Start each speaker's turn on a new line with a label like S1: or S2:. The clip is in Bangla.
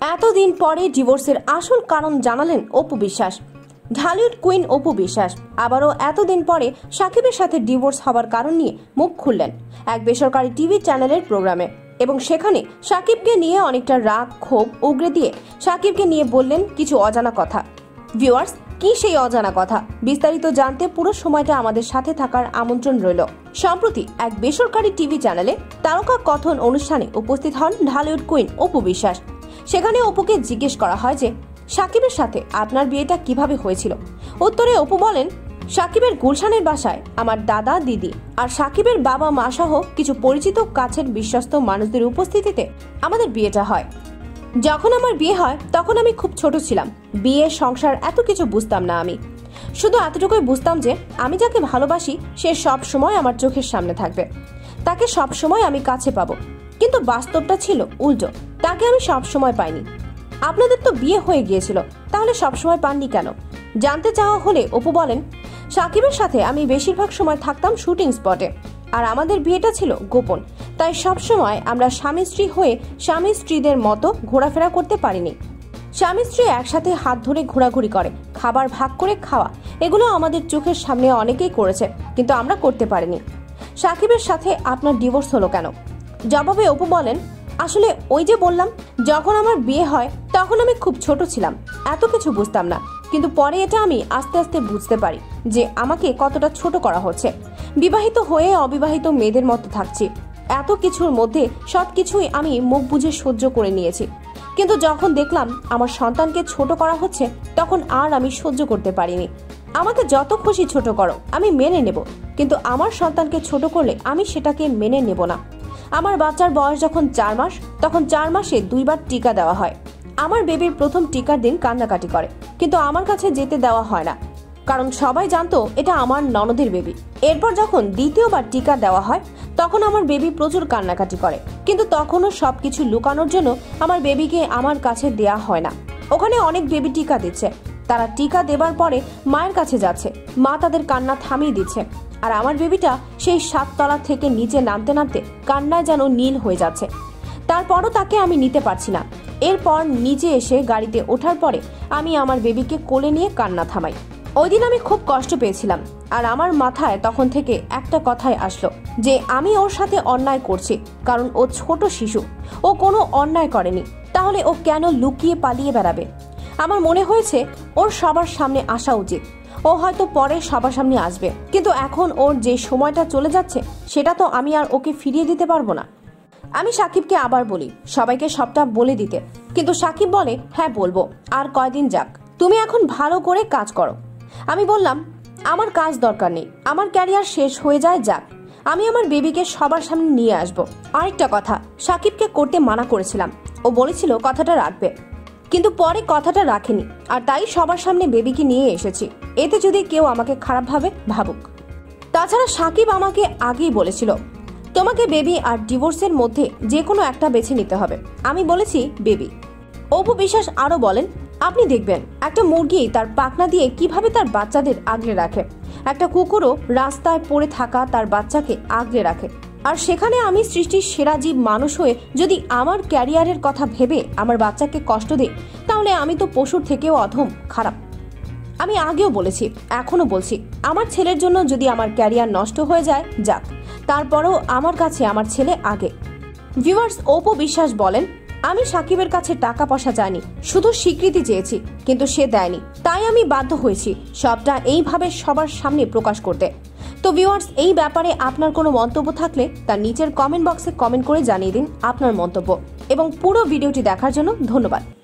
S1: এতদিন পরে ডিভোর্সের আসল কারণ জানালেন অপু বিশ্বাস। ঢালিউড কুইন অপু বিশ্বাস আবারও এতদিন পরে শাকিবের সাথে ডিভোর্স হবার কারণ নিয়ে মুখ খুললেন এক বেসরকারি টিভি চ্যানেলের প্রোগ্রামে, এবং সেখানে শাকিবকে নিয়ে অনেকটা রাগ ক্ষোভ উগরে দিয়ে শাকিবকে নিয়ে বললেন কিছু অজানা কথা। ভিউয়ার্স, কি সেই অজানা কথা বিস্তারিত জানতে পুরো সময়টা আমাদের সাথে থাকার আমন্ত্রণ রইল। সম্প্রতি এক বেসরকারি টিভি চ্যানেলে তারকা কথন অনুষ্ঠানে উপস্থিত হন ঢালিউড কুইন অপু বিশ্বাস। সেখানে অপুকে জিজ্ঞেস করা হয় যে শাকিবের সাথে আপনার বিয়েটা কিভাবে হয়েছিল। উত্তরে অপু বলেন, শাকিবের গুলশানের বাসায় আমার দাদা দিদি আর শাকিবের বাবা মা সহ কিছু পরিচিত কাছের বিশ্বস্ত মানুষদের উপস্থিতিতে আমাদের বিয়েটা হয়। যখন আমার বিয়ে হয় তখন আমি খুব ছোট ছিলাম। বিয়ে সংসার এত কিছু বুঝতাম না। আমি শুধু এতটুকুই বুঝতাম যে আমি যাকে ভালোবাসি সে সব সময় আমার চোখের সামনে থাকবে, তাকে সব সময় আমি কাছে পাবো। কিন্তু বাস্তবটা ছিল উল্টো, তাকে আমি সব সময় পাইনি। আপনাদের তো বিয়ে হয়ে গিয়েছিল, তাহলে সব সময় পাননি কেন জানতে চাওয়া হলে অপু বলেন, শাকিবের সাথে আমি বেশিরভাগ সময় থাকতাম শুটিং স্পটে, আর আমাদের বিয়েটা ছিল গোপন, তাই সব সময় আমরা স্বামী স্ত্রী হয়ে স্বামী স্ত্রীদের মতো ঘোরাফেরা করতে পারিনি। স্বামী স্ত্রী একসাথে হাত ধরে ঘোরাঘুরি করে, খাবার ভাগ করে খাওয়া, এগুলো আমাদের চোখের সামনে অনেকেই করেছে, কিন্তু আমরা করতে পারিনি। শাকিবের সাথে আপনার ডিভোর্স হলো কেন? জবাবে অপু বলেন, আসলে ওই যে বললাম, যখন আমার বিয়ে হয় তখন আমি খুব ছোট ছিলাম, এত কিছু বুঝতাম না। কিন্তু পরে এটা আমি আস্তে আস্তে বুঝতে পারি যে আমাকে কতটা ছোট করা হচ্ছে। বিবাহিত হয়ে অবিবাহিত মেয়েদের মতো থাকছি, এত কিছুর মধ্যে সবকিছুই আমি মুখ বুঝে সহ্য করে নিয়েছি। কিন্তু যখন দেখলাম আমার সন্তানকে ছোট করা হচ্ছে, তখন আর আমি সহ্য করতে পারিনি। আমাকে যত খুশি ছোট করো, আমি মেনে নেব, কিন্তু আমার সন্তানকে ছোট করলে আমি সেটাকে মেনে নেব না। আমার বাচ্চার বয়স যখন 4 মাস, তখন 4 মাসে 2 বার টিকা দেওয়া হয়। আমার বেবির প্রথম টিকার দিন কান্নাকাটি করে, কিন্তু আমার কাছে যেতে দেওয়া হয় না, কারণ সবাই জানতো এটা আমার ননদের বেবি। এরপর যখন দ্বিতীয়বার টিকা দেওয়া হয়, তখন আমার বেবি প্রচুর কান্নাকাটি করে, কিন্তু তখনও সবকিছু লুকানোর জন্য আমার বেবিকে আমার কাছে দেয়া হয় না। ওখানে অনেক বেবি টিকা দিচ্ছে, তারা টিকা দেবার পরে মায়ের কাছে যাচ্ছে, মা তাদের কান্না থামিয়ে দিচ্ছে, আর আমার বেবিটা সেই 7 তলা থেকে নিচে নামতে নামতে কান্নায় যেন নীল হয়ে যাচ্ছে। তারপরও তাকে আমি নিতে পারছি না। এরপর নিচে এসে গাড়িতে ওঠার পরে আমি আমার বেবিকে কোলে নিয়ে কান্না থামাই। ওই দিন আমি খুব কষ্ট পেয়েছিলাম, আর আমার মাথায় তখন থেকে একটা কথাই আসলো যে আমি ওর সাথে অন্যায় করছি, কারণ ও ছোট শিশু, ও কোনো অন্যায় করেনি, তাহলে ও কেন লুকিয়ে পালিয়ে বেড়াবে? আমার মনে হয়েছে ওর সবার সামনে আসা উচিত। ও হয়তো পরে সবার সামনে আসবে, কিন্তু এখন ওর যে সময়টা চলে যাচ্ছে সেটা তো আমি আর ওকে ফিরিয়ে দিতে পারবো না। আমি শাকিবকে আবার বলি সবাইকে সবটা বলে দিতে, কিন্তু শাকিব বলে, হ্যাঁ বলবো, আর কয়দিন যাক, তুমি এখন ভালো করে কাজ করো। আমি বললাম, আমার কাজ দরকার নেই, আমার ক্যারিয়ার শেষ হয়ে যায় যাক, আমি আমার বেবিকে সবার সামনে নিয়ে আসবো। আরেকটা কথা শাকিবকে করতে মানা করেছিলাম, ও বলেছিল কথাটা রাখবে, কিন্তু পরে কথাটা রাখেনি, আর তাই সবার সামনে বেবিকে নিয়ে এসেছি। এতে যদি কেউ আমাকে খারাপ ভাবে ভাবুক। তাছাড়া শাকিব আমাকে আগেই বলেছিল, তোমাকে বেবি আর ডিভোর্সের মধ্যে যে কোনো একটা বেছে নিতে হবে। আমি বলেছি বেবি। অপু বিশ্বাস আরো বলেন, আপনি দেখবেন একটা মুরগি তার পাখনা দিয়ে কিভাবে তার বাচ্চাদের আগলে রাখে, একটা কুকুরও রাস্তায় পড়ে থাকা তার বাচ্চাকে আগলে রাখে, আর সেখানে আমি সৃষ্টির সেরা জীব মানুষ হয়ে যদি আমার ক্যারিয়ারের কথা ভেবে আমার বাচ্চাকে কষ্ট দিই, তাহলে আমি তো পশুর থেকেও অধম খারাপ। আমি আগেও বলেছি, এখনো বলছি, আমার ছেলের জন্য যদি আমার ক্যারিয়ার নষ্ট হয়ে যায় যাক, তারপরেও আমার কাছে আমার ছেলে আগে। ভিউয়ার্স, অপু বিশ্বাস বলেন, আমি শাকিবের কাছে টাকা পয়সা চাইনি, শুধু স্বীকৃতি চেয়েছি, কিন্তু সে দেয়নি, তাই আমি বাধ্য হয়েছি সবটা এইভাবে সবার সামনে প্রকাশ করতে। তো ভিউয়ার্স, এই ব্যাপারে আপনার কোনো মন্তব্য থাকলে তার নিচের কমেন্ট বক্সে কমেন্ট করে জানিয়ে দিন আপনার মন্তব্য, এবং পুরো ভিডিওটি দেখার জন্য ধন্যবাদ।